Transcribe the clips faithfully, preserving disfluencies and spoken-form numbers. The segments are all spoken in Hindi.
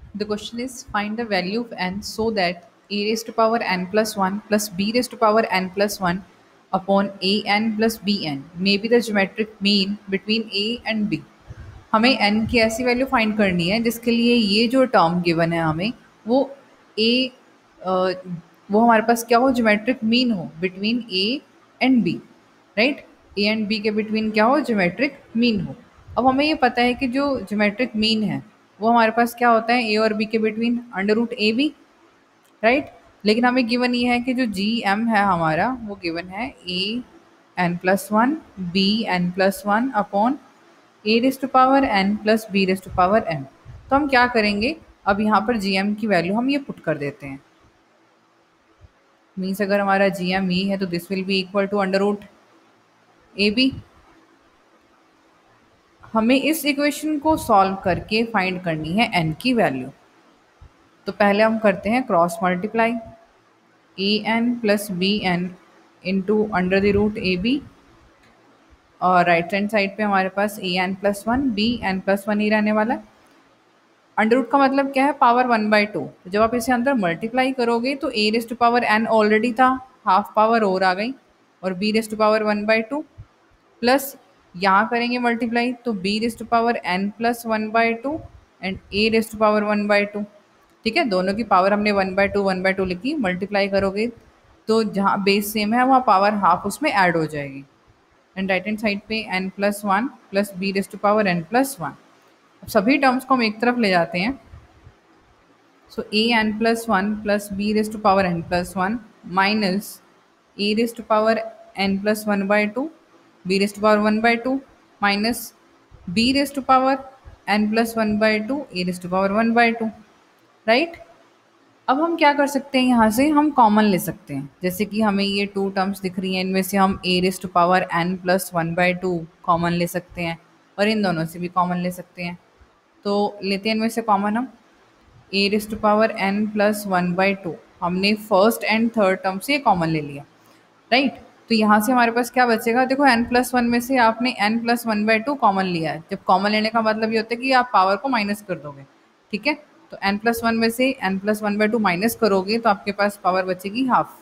The question is find the value of n so that a raised to power n plus one plus b raised to power n plus one upon a n plus b n may be the geometric mean between a and b. हमें n की ऐसी वैल्यू फाइंड करनी है जिसके लिए ये जो टर्म गिवन है हमें वो a वो हमारे पास क्या हो, ज्योमेट्रिक मीन हो between a and b, right. a and b के बिटवीन क्या हो, ज्योमेट्रिक मीन हो। अब हमें ये पता है कि जो ज्योमेट्रिक मीन है वो हमारे पास क्या होता है, a और b के between under root A B, right. लेकिन हमें गिवन ये है कि जो जी एम है हमारा वो गिवन है A N plus one B N plus one upon A raise to power N plus B raise to power N. तो हम क्या करेंगे, अब यहाँ पर जी एम की वैल्यू हम ये पुट कर देते हैं। मीन्स अगर हमारा जी एम ई है तो this will be equal to under root A B. हमें इस इक्वेशन को सॉल्व करके फाइंड करनी है एन की वैल्यू। तो पहले हम करते हैं cross multiply, A N plus B N into under the root A B, और राइट हैंड साइड पे हमारे पास A N plus one B N plus one ही रहने वाला है। अंडर रूट का मतलब क्या है, पावर वन बाई टू। तो जब आप इसे अंदर मल्टीप्लाई करोगे तो A raise to power N already था, हाफ पावर और आ गई, और B raise to power one by two plus यहाँ करेंगे मल्टीप्लाई तो B raise to power N plus one by two and A raise to power one by two. ठीक है, दोनों की पावर हमने one by two one by two लिखी, मल्टीप्लाई करोगे तो जहाँ बेस सेम है वहाँ पावर हाफ उसमें ऐड हो जाएगी। एंड राइट हैंड साइड पे N plus one plus B raise to power N plus one. अब सभी टर्म्स को हम एक तरफ ले जाते हैं। So A N plus one plus B raise to power N plus one minus A raise to power N plus one by two B raise to power one by two minus B raise to power N plus one by two A raise to power one by two, right. अब हम क्या कर सकते हैं, यहाँ से हम कॉमन ले सकते हैं। जैसे कि हमें ये टू टर्म्स दिख रही हैं, इनमें से हम A raise to power N plus one by two common ले सकते हैं और इन दोनों से भी कॉमन ले सकते हैं। तो लेते हैं इनमें से कॉमन हम A raise to power N plus one by two. हमने फर्स्ट एंड थर्ड टर्म से कॉमन ले लिया, राइट। तो यहाँ से हमारे पास क्या बचेगा, देखो एन प्लस वन में से आपने N plus one by two common लिया है। जब कॉमन लेने का मतलब ये होता है कि आप पावर को माइनस कर दोगे, ठीक है। तो एन प्लस वन में से N plus one by two minus करोगे तो आपके पास पावर बचेगी हाफ।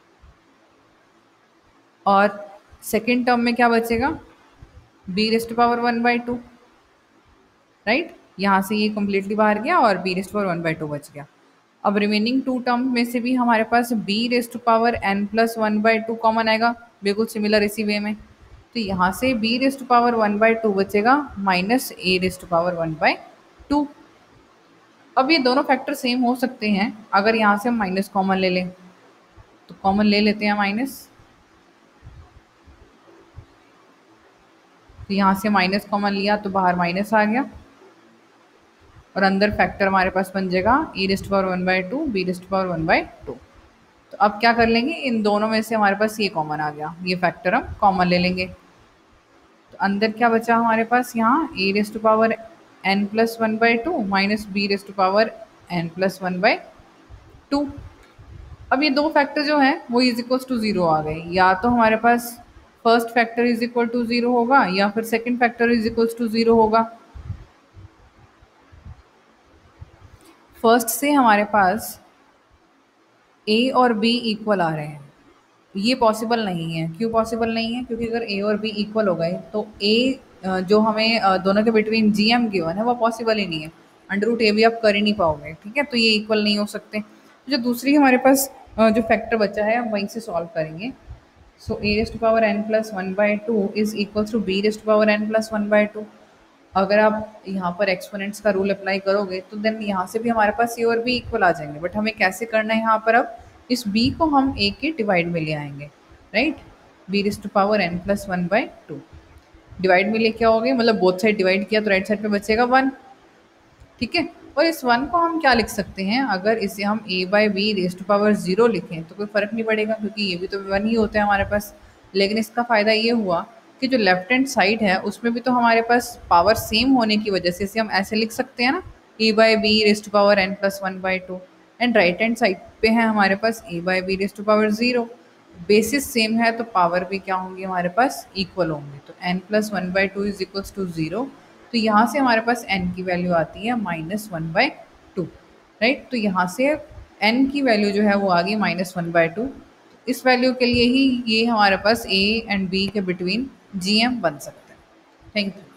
और सेकेंड टर्म में क्या बचेगा, B raise to power one by two, right. यहाँ से ये कम्प्लीटली बाहर गया और B raise to power one by two बच गया। अब रिमेनिंग टू टर्म में से भी हमारे पास B raise to power N plus one by two common आएगा, बिल्कुल सिमिलर इसी वे में। तो यहाँ से B raise to power one by two बचेगा minus A raise to power one by two. अब ये दोनों फैक्टर सेम हो सकते हैं अगर यहाँ से हम माइनस कॉमन ले लें। तो कॉमन ले लेते हैं माइनस, तो यहाँ से माइनस कॉमन लिया तो बाहर माइनस आ गया और अंदर फैक्टर हमारे पास बन जाएगा E raise to power one by two B rest power one by two. तो अब क्या कर लेंगे, इन दोनों में से हमारे पास ये कॉमन आ गया, ये फैक्टर हम कॉमन ले लेंगे। तो अंदर क्या बचा हमारे पास, यहाँ A rest power N plus one by two minus B rest power N plus one by two. अब ये दो फैक्टर जो हैं वो इज इक्वल्स टू ज़ीरो आ गए। या तो हमारे पास first factor is equal to zero होगा या फिर second factor is equals to zero होगा। फर्स्ट से हमारे पास ए और बी इक्वल आ रहे हैं, ये पॉसिबल नहीं है। क्यों पॉसिबल नहीं है, क्योंकि अगर ए और बी इक्वल हो गए तो ए जो हमें दोनों के बिटवीन जी एम गिवन है वो पॉसिबल ही नहीं है। अंडर रूट ए भी आप कर ही नहीं पाओगे, ठीक है। तो ये इक्वल नहीं हो सकते। जो दूसरी हमारे पास जो फैक्टर बचा है हम वहीं से सॉल्व करेंगे। So a rest power N plus one by two is equals to B rest power N plus one by two. अगर आप यहाँ पर एक्सपोनेंट्स का रूल अप्लाई करोगे तो देन यहाँ से भी हमारे पास ए और बी इक्वल आ जाएंगे। बट हमें कैसे करना है, यहाँ पर अब इस b को हम a के डिवाइड में ले आएंगे, right. B raise to power n plus one by two divide में ले क्या हो गया, मतलब बोथ साइड डिवाइड किया तो राइट साइड पे बचेगा वन, ठीक है। और इस वन को हम क्या लिख सकते हैं, अगर इसे हम a by b raise to power zero लिखें तो कोई फ़र्क नहीं पड़ेगा क्योंकि ये भी तो वन ही होता है हमारे पास। लेकिन इसका फ़ायदा ये हुआ कि जो लेफ्ट हैंड साइड है उसमें भी तो हमारे पास पावर सेम होने की वजह से इसे हम ऐसे लिख सकते हैं ना, a by b raise to power N plus one by two. And right hand side पे है हमारे पास a by b raise to power zero. Basis same है तो पावर भी क्या होंगी हमारे पास, इक्वल होंगे। तो n plus one by two is equals to zero. तो यहाँ से हमारे पास n की वैल्यू आती है minus one by two. Right. तो यहाँ से एन की वैल्यू जो है वो आ गई माइनस वन बाय टू। इस वैल्यू के लिए ही ये हमारे पास ए एंड बी के बिटवीन जी एम बन सकता है। Thank you.